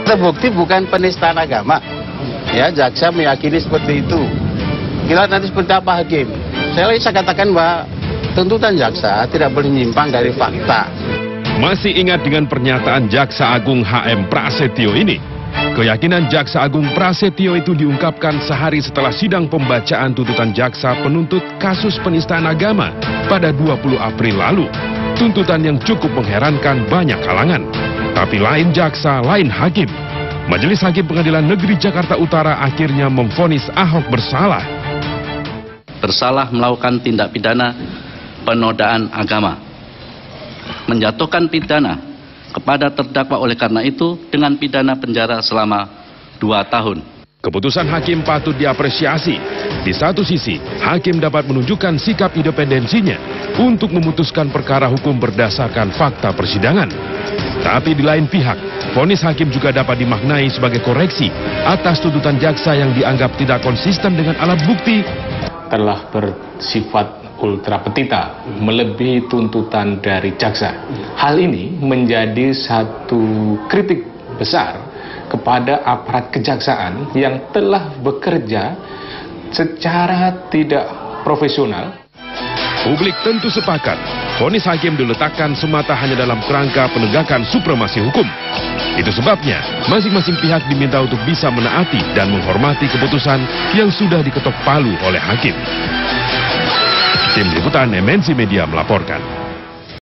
Terbukti bukan penistaan agama. Ya, jaksa meyakini seperti itu. Kira nanti seperti apa hakim? Saya katakan bahwa tuntutan jaksa tidak boleh menyimpang dari fakta. Masih ingat dengan pernyataan Jaksa Agung HM Prasetyo ini? Keyakinan Jaksa Agung Prasetyo itu diungkapkan sehari setelah sidang pembacaan tuntutan jaksa penuntut kasus penistaan agama pada 20 April lalu. Tuntutan yang cukup mengherankan banyak kalangan. Tapi lain jaksa, lain hakim. Majelis Hakim Pengadilan Negeri Jakarta Utara akhirnya memvonis Ahok bersalah. Bersalah melakukan tindak pidana penodaan agama. Menjatuhkan pidana kepada terdakwa oleh karena itu dengan pidana penjara selama 2 tahun. Keputusan hakim patut diapresiasi. Di satu sisi, hakim dapat menunjukkan sikap independensinya untuk memutuskan perkara hukum berdasarkan fakta persidangan. Tapi di lain pihak, vonis hakim juga dapat dimaknai sebagai koreksi atas tuntutan jaksa yang dianggap tidak konsisten dengan alat bukti. Telah bersifat ultra petita, melebihi tuntutan dari jaksa. Hal ini menjadi satu kritik besar kepada aparat kejaksaan yang telah bekerja secara tidak profesional. Publik tentu sepakat, vonis hakim diletakkan semata hanya dalam kerangka penegakan supremasi hukum. Itu sebabnya, masing-masing pihak diminta untuk bisa menaati dan menghormati keputusan yang sudah diketok palu oleh hakim. Tim Liputan MNC Media melaporkan.